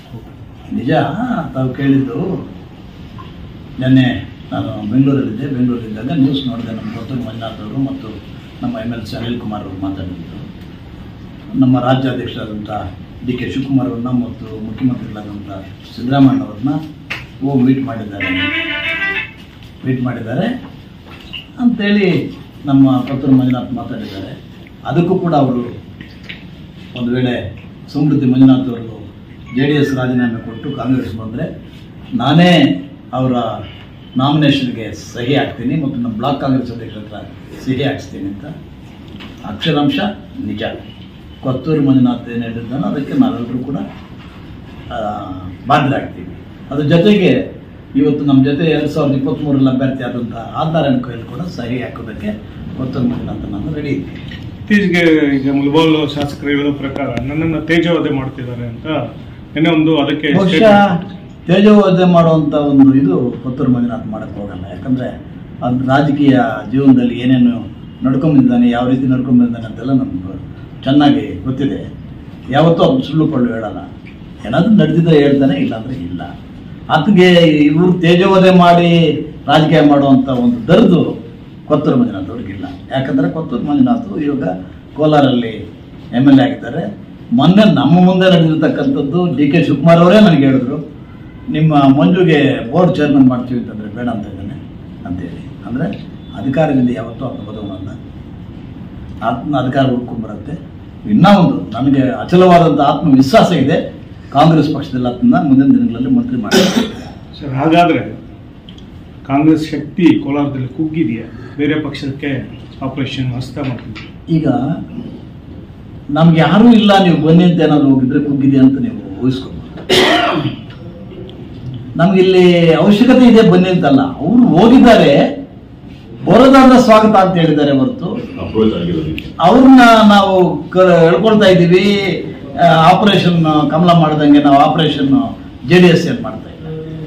ನಿಜ ತಾವು ಕೇಳಿದ್ದು. ನಿನ್ನೆ ನಾನು ಬೆಂಗಳೂರಲ್ಲಿದ್ದೆ. ಬೆಂಗಳೂರಿದ್ದಾಗ ನ್ಯೂಸ್ ನೋಡಿದೆ. ನಮ್ಮ ಕೊತ್ತೂರು ಮಂಜುನಾಥ್ ಅವರು ಮತ್ತು ನಮ್ಮ MLC ಅನಿಲ್ ಕುಮಾರ್ ಅವರು ಮಾತಾಡಿದ್ದು. ನಮ್ಮ ರಾಜ್ಯಾಧ್ಯಕ್ಷರಾದಂಥ DK ಶಿವಕುಮಾರ್ ಅವ್ರನ್ನ ಮತ್ತು ಮುಖ್ಯಮಂತ್ರಿಗಳಾದಂಥ ಸಿದ್ದರಾಮಯ್ಯವ್ರನ್ನ ಮೀಟ್ ಮಾಡಿದ್ದಾರೆ ಅಂಥೇಳಿ ನಮ್ಮ ಕೊತ್ತೂರು ಮಂಜುನಾಥ್ ಮಾತಾಡಿದ್ದಾರೆ. ಅದಕ್ಕೂ ಕೂಡ ಅವರು ಒಂದು ವೇಳೆ ಸಮೃದ್ಧಿ ಮಂಜುನಾಥ್ ಅವರು JDS ರಾಜೀನಾಮೆ ಕೊಟ್ಟು ಕಾಂಗ್ರೆಸ್ ಬಂದರೆ ನಾನೇ ಅವರ ನಾಮಿನೇಷನ್ಗೆ ಸಹಿ ಹಾಕ್ತೀನಿ ಮತ್ತು ನಮ್ಮ ಬ್ಲಾಕ್ ಕಾಂಗ್ರೆಸ್ ಅಧ್ಯಕ್ಷರ ಹತ್ರ ಸಹಿ ಹಾಕ್ಸ್ತೀನಿ ಅಂತ ಅಕ್ಷರಾಂಶ ನಿಜ. ಕೊತ್ತೂರು ಮಂಜುನಾಥ್ ಏನು ಹೇಳಿದ್ದಾನೋ ಅದಕ್ಕೆ ನಾವೆಲ್ಲರೂ ಕೂಡ ಬಾಧ್ಯರಾಗ್ತೀವಿ. ಅದ್ರ ಜೊತೆಗೆ ಇವತ್ತು ನಮ್ಮ ಜೊತೆ 2023ರಲ್ಲಿ ಅಭ್ಯರ್ಥಿ ಆದಂಥ ಆಧಾರನ ಕೈಯಲ್ಲಿ ಕೂಡ ಸಹಿ ಹಾಕೋದಕ್ಕೆ ಕೊತ್ತೂರು ಮಂಜುನಾಥ್ ನಾನು ರೆಡಿ ಇದ್ದೀನಿ. ಇತ್ತೀಚೆಗೆ ಈಗ ಮುಲ್ಬಾಲ್ ಶಾಸಕರು ಹೇಳೋ ಪ್ರಕಾರ ನನ್ನನ್ನು ತೇಜೋವಧೆ ಮಾಡ್ತಿದ್ದಾರೆ ಅಂತ ನಿನ್ನೆ ಒಂದು ಅದಕ್ಕೆ ತೇಜೋವಧೆ ಮಾಡುವಂಥ ಒಂದು ಇದು ಕೊತ್ತೂರು ಮಂಜುನಾಥ್ ಮಾಡೋಕ್ಕೆ ಹೋಗಲ್ಲ. ಯಾಕಂದರೆ ಅದು ರಾಜಕೀಯ ಜೀವನದಲ್ಲಿ ಏನೇನು ನಡ್ಕೊಂಬಂದಿದ್ದಾನೆ, ಯಾವ ರೀತಿ ನಡ್ಕೊಂಬಂದಿದ್ದಾನೆ ಅಂತೆಲ್ಲ ನಮ್ಗೆ ಚೆನ್ನಾಗಿ ಗೊತ್ತಿದೆ. ಯಾವತ್ತೂ ಅದು ಸುಳ್ಳು ಪಳ್ಳು ಹೇಳಲ್ಲ. ಏನಾದರೂ ನಡೆದಿದ್ದರೆ ಹೇಳ್ತಾನೆ, ಇಲ್ಲಾಂದರೆ ಇಲ್ಲ. ಆತಗೆ ಇವರು ತೇಜೋವಧೆ ಮಾಡಿ ರಾಜಕೀಯ ಮಾಡುವಂಥ ಒಂದು ದರ್ದು ಕೊತ್ತೂರು ಮಂಜುನಾಥ್ ಅವ್ರಿಗಿಲ್ಲ. ಯಾಕಂದರೆ ಕೊತ್ತೂರು ಮಂಜುನಾಥ್ ಇವಾಗ ಕೋಲಾರಲ್ಲಿ MLA ಆಗಿದ್ದಾರೆ. ಮೊನ್ನೆ ನಮ್ಮ ಮುಂದೆ ನಡೆದಿರ್ತಕ್ಕಂಥದ್ದು DK ಶಿವಕುಮಾರ್ ಅವರೇ ನನಗೆ ಹೇಳಿದ್ರು, ನಿಮ್ಮ ಮಂಜುಗೆ ಬೋರ್ಡ್ ಚೇರ್ಮನ್ ಮಾಡ್ತೀವಿ ಅಂತಂದರೆ ಬೇಡ ಅಂತ ಇದ್ದಾನೆ ಅಂತೇಳಿ. ಅಂದರೆ ಅಧಿಕಾರದಿಂದ ಯಾವತ್ತೂ ಆತ ಬದವನಲ್ಲ, ಆತ್ಮ ಅಧಿಕಾರ ಹುಡ್ಕೊಂಡ್ಬರುತ್ತೆ. ಇನ್ನೂ ಒಂದು ನನಗೆ ಅಚಲವಾದಂಥ ಆತ್ಮವಿಶ್ವಾಸ ಇದೆ, ಕಾಂಗ್ರೆಸ್ ಪಕ್ಷದಲ್ಲಿ ಆತನ ಮುಂದಿನ ದಿನಗಳಲ್ಲಿ ಮಂತ್ರಿ ಮಾಡ್ತಾರೆ. ಸರ್, ಹಾಗಾದರೆ ಕಾಂಗ್ರೆಸ್ ಶಕ್ತಿ ಕೋಲಾರದಲ್ಲಿ ಕುಗ್ಗಿದೆಯಾ? ಬೇರೆ ಪಕ್ಷಕ್ಕೆ ಆಪರೇಷನ್ ಹಸ್ತ ಮಾಡ್ತಿದ್ವಿ. ಈಗ ನಮ್ಗೆ ಯಾರೂ ಇಲ್ಲ, ನೀವು ಬನ್ನಿ ಅಂತ ಏನಾದ್ರು ಹೋಗಿದ್ರೆ ಕುಗ್ಗಿದೆ ಅಂತ ನೀವು ಊಹಿಸ್ಕೊಬೋದು. ನಮ್ಗಿಲ್ಲಿ ಅವಶ್ಯಕತೆ ಇದೆ ಬನ್ನಿ ಅಂತಲ್ಲ, ಅವರು ಹೋಗಿದ್ದಾರೆ, ಬರೋದಾದ್ರೆ ಸ್ವಾಗತ ಅಂತ ಹೇಳಿದ್ದಾರೆ ಹೊರತು ಅವ್ರನ್ನ ನಾವು ಹೇಳ್ಕೊಳ್ತಾ ಇದ್ದೀವಿ. ಆಪರೇಷನ್ ಕಮಲ ಮಾಡ್ದಂಗೆ ನಾವು ಆಪರೇಷನ್ JDS ಏನು ಮಾಡ್ತಾ ಇಲ್ಲ.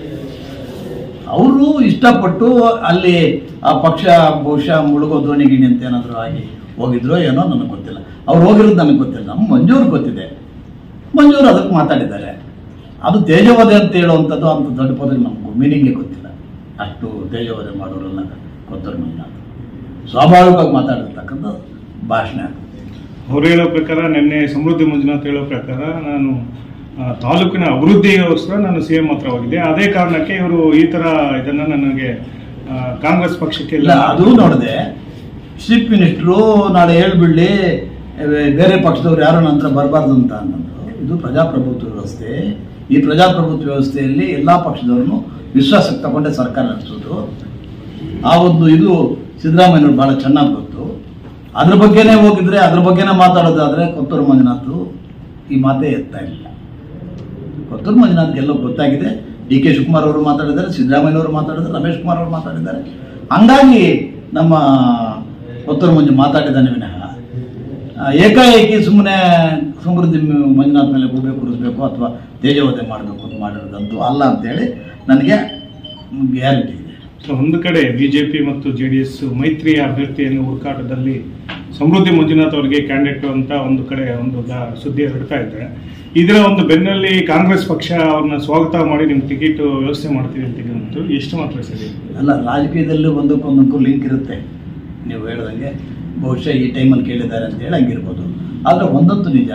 ಅವರು ಇಷ್ಟಪಟ್ಟು ಅಲ್ಲಿ ಆ ಪಕ್ಷ ಬಹುಶಃ ಮುಳುಗೋ ಧೋನಿಗಿಣಿ ಅಂತ ಏನಾದರೂ ಆಗಿ ಹೋಗಿದ್ರೋ ಏನೋ ನನಗೆ ಗೊತ್ತಿಲ್ಲ. ಅವ್ರು ಹೋಗಿರೋದು ನನಗೆ ಗೊತ್ತಿಲ್ಲ. ನಮ್ಮ ಮಂಜೂರು ಗೊತ್ತಿದೆ, ಮಂಜೂರು ಅದಕ್ಕೆ ಮಾತಾಡಿದ್ದಾರೆ. ಅದು ತೇಜೋವಧೆ ಅಂತ ಹೇಳುವಂಥದ್ದು ಅಂತ ದೊಡ್ಡ ಪದಕ್ಕೆ ನಮಗೂ ಮೀನಿಂಗೇ ಗೊತ್ತಿಲ್ಲ. ಅಷ್ಟು ತೇಜೋವಧೆ ಮಾಡೋರೆಲ್ಲ ಕೊತ್ತೂರು ಮಂಜುನಾಥ್ ಸ್ವಾಭಾವಿಕವಾಗಿ ಮಾತಾಡಿರ್ತಕ್ಕಂಥ ಭಾಷಣ. ಅವ್ರು ಹೇಳೋ ಪ್ರಕಾರ ನಿನ್ನೆ ಸಮೃದ್ಧಿ ಮಂಜುನಾಥ್ ಹೇಳೋ ಪ್ರಕಾರ ನಾನು ತಾಲೂಕಿನ ಅಭಿವೃದ್ಧಿಗೋಸ್ಕರ ನಾನು CM ಮಾತ್ರವಾಗಿದೆ, ಅದೇ ಕಾರಣಕ್ಕೆ ಇವರು ಈ ಥರ ಇದನ್ನು ನನಗೆ ಕಾಂಗ್ರೆಸ್ ಪಕ್ಷಕ್ಕೆ ಇಲ್ಲ. ಅದು ನೋಡಿದೆ, ಚೀಫ್ ಮಿನಿಸ್ಟ್ರು ನಾಳೆ ಹೇಳ್ಬಿಡ್ಲಿ ಬೇರೆ ಪಕ್ಷದವ್ರು ಯಾರು ನಂತರ ಬರಬಾರ್ದು ಅಂತ ಅನ್ನೋದು. ಇದು ಪ್ರಜಾಪ್ರಭುತ್ವ ವ್ಯವಸ್ಥೆ. ಈ ಪ್ರಜಾಪ್ರಭುತ್ವ ವ್ಯವಸ್ಥೆಯಲ್ಲಿ ಎಲ್ಲ ಪಕ್ಷದವ್ರನ್ನು ವಿಶ್ವಾಸಕ್ಕೆ ತಗೊಂಡೆ ಸರ್ಕಾರ ನಡೆಸೋದು. ಆ ಒಂದು ಇದು ಸಿದ್ದರಾಮಯ್ಯನವ್ರು ಭಾಳ ಚೆನ್ನಾಗಿ ಗೊತ್ತು. ಅದ್ರ ಬಗ್ಗೆನೇ ಹೋಗಿದ್ರೆ ಅದ್ರ ಬಗ್ಗೆನೇ ಮಾತಾಡೋದಾದರೆ ಕೊತ್ತೂರು ಮಂಜುನಾಥ್ ಈ ಮಾತೇ ಎತ್ತಾ ಇಲ್ಲ. ಕೊತ್ತೂರು ಮಂಜುನಾಥ್ಗೆಲ್ಲೋ ಗೊತ್ತಾಗಿದೆ. DK ಶಿವಕುಮಾರ್ ಅವರು ಮಾತಾಡಿದ್ದಾರೆ, ಸಿದ್ದರಾಮಯ್ಯನವರು ಮಾತಾಡಿದ್ದಾರೆ, ರಮೇಶ್ ಕುಮಾರ್ ಅವರು ಮಾತಾಡಿದ್ದಾರೆ. ಹಂಗಾಗಿ ನಮ್ಮ ಕೊತ್ತೂರು ಮಂಜು ಮಾತಾಡಿದ್ದಾನೆ ವಿನಃ ಏಕಾಏಕಿ ಸುಮ್ಮನೆ ಸಮೃದ್ಧಿ ಮಂಜುನಾಥ್ ಮೇಲೆ ಗೂಬೆ ಕೂರಿಸ್ಬೇಕು ಅಥವಾ ತೇಜೋವಧೆ ಮಾಡಬೇಕು ಅಂತ ಮಾಡಿರೋದಂತೂ ಅಲ್ಲ ಅಂತೇಳಿ ನನಗೆ ಗ್ಯಾರಂಟಿ ಇದೆ. ಒಂದು ಕಡೆ BJP ಮತ್ತು JDS ಮೈತ್ರಿಯ ಅಭ್ಯರ್ಥಿಯನ್ನು ಹುಡುಕಾಟದಲ್ಲಿ ಸಮೃದ್ಧಿ ಮಂಜುನಾಥ್ ಅವರಿಗೆ ಕ್ಯಾಂಡಿಡೇಟ್ ಅಂತ ಒಂದು ಕಡೆ ಒಂದು ಸುದ್ದಿ ಹರಡ್ತಾ ಇದೆ. ಇದರ ಒಂದು ಬೆನ್ನಲ್ಲಿ ಕಾಂಗ್ರೆಸ್ ಪಕ್ಷ ಅವ್ರನ್ನ ಸ್ವಾಗತ ಮಾಡಿ ನಿಮ್ಗೆ ಟಿಕೆಟ್ ವ್ಯವಸ್ಥೆ ಮಾಡ್ತೀವಿ ಅಂತ ಎಷ್ಟು ಮಾತ್ರ ಸರಿ ಅಲ್ಲ. ರಾಜಕೀಯದಲ್ಲಿ ಒಂದಕ್ಕೊಂದಕ್ಕೂ ಲಿಂಕ್ ಇರುತ್ತೆ. ನೀವು ಹೇಳ್ದಂಗೆ ಬಹುಶಃ ಈ ಟೈಮಲ್ಲಿ ಕೇಳಿದ್ದಾರೆ ಅಂತ ಹೇಳಿ ಹಂಗಿರ್ಬೋದು. ಆದರೆ ಒಂದಂತೂ ನಿಜ,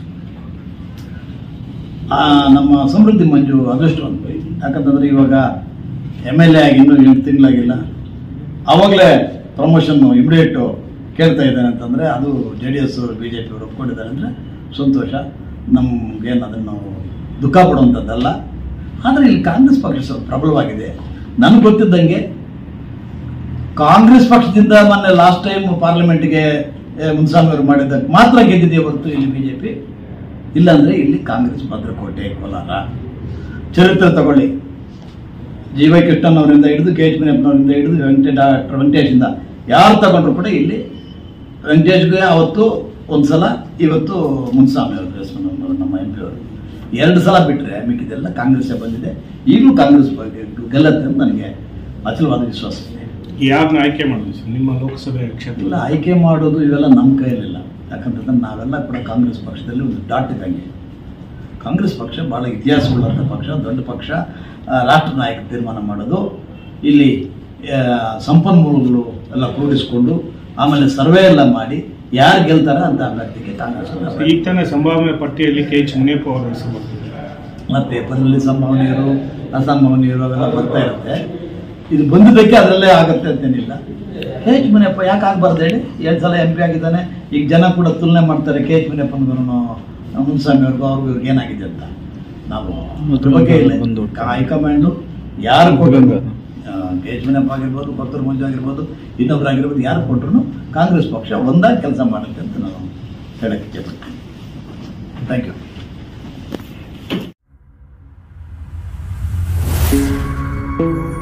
ನಮ್ಮ ಸಮೃದ್ಧಿ ಮಂಜು ಅದೃಷ್ಟವಂತ. ಯಾಕಂತಂದರೆ ಇವಾಗ MLA ಆಗಿ ಇನ್ನೂ 8 ತಿಂಗಳಾಗಿಲ್ಲ, ಆವಾಗಲೇ ಪ್ರಮೋಷನ್ನು ಇಮಿಡಿಯೇಟು ಕೇಳ್ತಾ ಇದ್ದಾರೆ ಅಂತಂದರೆ ಅದು JDS ಅವರು BJP ಅವರು ಒಪ್ಕೊಂಡಿದ್ದಾರೆ ಅಂದರೆ ಸಂತೋಷ. ನಮಗೇನು ಅದನ್ನು ನಾವು ದುಃಖ ಪಡುವಂಥದ್ದಲ್ಲ. ಆದರೆ ಇಲ್ಲಿ ಕಾಂಗ್ರೆಸ್ ಪಕ್ಷ ಸ್ವಲ್ಪ ಪ್ರಬಲವಾಗಿದೆ. ನನಗೆ ಗೊತ್ತಿದ್ದಂಗೆ ಕಾಂಗ್ರೆಸ್ ಪಕ್ಷದಿಂದ ಮೊನ್ನೆ ಲಾಸ್ಟ್ ಟೈಮ್ ಪಾರ್ಲಿಮೆಂಟ್ಗೆ ಮುನ್ಸ್ವಾಮಿ ಅವರು ಮಾಡಿದ್ದಕ್ಕೆ ಮಾತ್ರ ಗೆದ್ದಿದೆ ಹೊರತು ಇಲ್ಲಿ BJP ಇಲ್ಲಾಂದರೆ ಇಲ್ಲಿ ಕಾಂಗ್ರೆಸ್ ಭದ್ರಕೋಟೆ ಕೋಲಾರ ಚರಿತ್ರೆ ತಗೊಳ್ಳಿ. GY ಕೃಷ್ಣನ್ ಅವರಿಂದ ಹಿಡಿದು KH ಮುನಿಯಪ್ಪನವರಿಂದ ಹಿಡಿದು ಡಾಕ್ಟರ್ ವೆಂಕಟೇಶಿಂದ ಯಾರು ತಗೊಂಡ್ರು ಕೂಡ ಇಲ್ಲಿ ವೆಂಕಟೇಶ್ಗೆ ಅವತ್ತು ಒಂದು ಸಲ, ಇವತ್ತು ಮುನ್ಸ್ವಾಮಿ ಅವರು ನಮ್ಮ MP ಅವರು 2 ಸಲ ಬಿಟ್ಟರೆ ಮಿಕ್ಕಿದೆಲ್ಲ ಕಾಂಗ್ರೆಸ್ಸೇ ಬಂದಿದೆ. ಈಗಲೂ ಕಾಂಗ್ರೆಸ್ ಗೆಲ್ಲತ್ತೆ ಅಂತ ನನಗೆ ಅಚಲವಾದ ವಿಶ್ವಾಸ ಇದೆ. ಯಾರನ್ನ ಆಯ್ಕೆ ಮಾಡೋದು ಸರ್ ನಿಮ್ಮ ಲೋಕಸಭೆ ಕ್ಷೇತ್ರ? ಇಲ್ಲ, ಆಯ್ಕೆ ಮಾಡೋದು ಇವೆಲ್ಲ ನಮ್ಮ ಕೈಯಲ್ಲಿಲ್ಲ. ಯಾಕಂತಂದ್ರೆ ನಾವೆಲ್ಲ ಕೂಡ ಕಾಂಗ್ರೆಸ್ ಪಕ್ಷದಲ್ಲಿ ಒಂದು ಡಾಟ್ ಇದ್ದಂಗೆ. ಕಾಂಗ್ರೆಸ್ ಪಕ್ಷ ಭಾಳ ಇತಿಹಾಸವುಳ್ಳಂಥ ಪಕ್ಷ, ದೊಡ್ಡ ಪಕ್ಷ. ರಾಷ್ಟ್ರ ನಾಯಕ ತೀರ್ಮಾನ ಮಾಡೋದು, ಇಲ್ಲಿ ಸಂಪನ್ಮೂಲಗಳು ಎಲ್ಲ ಕೂಡಿಸ್ಕೊಂಡು ಆಮೇಲೆ ಸರ್ವೆ ಎಲ್ಲ ಮಾಡಿ ಯಾರು ಗೆಲ್ತಾರ ಅಂತ ಅಭ್ಯರ್ಥಿಗೆ ಕಾಂಗ್ರೆಸ್. ಈಗ ತಾನೇ ಸಂಭಾವನೆ ಪಟ್ಟಿಯಲ್ಲಿ KH ಮುನಿಯಪ್ಪ ಅವರ ಹೆಸರು ಬರ್ತಿದೆ. ಮತ್ತು ಪೇಪರ್ನಲ್ಲಿ ಸಂಭಾವನೆಯರು ಅಸಂಭಾವನೆಯರು ಅವೆಲ್ಲ ಬರ್ತಾ ಇರುತ್ತೆ. ಇದು ಬಂದಿದ್ದಕ್ಕೆ ಅದರಲ್ಲೇ ಆಗುತ್ತೆ ಅಂತೇನಿಲ್ಲ. KH ಮುನಿಯಪ್ಪ ಯಾಕೆ ಆಗಬಾರ್ದು ಹೇಳಿ? 2 ಸಲ MP ಆಗಿದ್ದಾನೆ. ಈಗ ಜನ ಕೂಡ ತುಲನೆ ಮಾಡ್ತಾರೆ KH ಮುನಿಯಪ್ಪನವ್ರು ಮುನ್ಸ್ವಾಮಿ ಅವ್ರಿಗೂ ಇವ್ರಿಗೆ ಏನಾಗಿದೆ ಅಂತ. ನಾವು ಅದ್ರ ಬಗ್ಗೆ ಇಲ್ಲ, ಹೈಕಮಾಂಡು ಯಾರು ಕೊಟ್ಟರು, KH ಮುನಿಯಪ್ಪ ಆಗಿರ್ಬೋದು, ಕೊತ್ತೂರು ಮಂಜು ಆಗಿರ್ಬೋದು, ಇನ್ನೊಬ್ಬರಾಗಿರ್ಬೋದು, ಯಾರು ಕೊಟ್ಟರು ಕಾಂಗ್ರೆಸ್ ಪಕ್ಷ ಒಂದಾಗಿ ಕೆಲಸ ಮಾಡುತ್ತೆ ಅಂತ ನಾನು ಹೇಳಕ್ಕೆ ಇಚ್ಛೆಪಡ್ತೀನಿ. Thank you.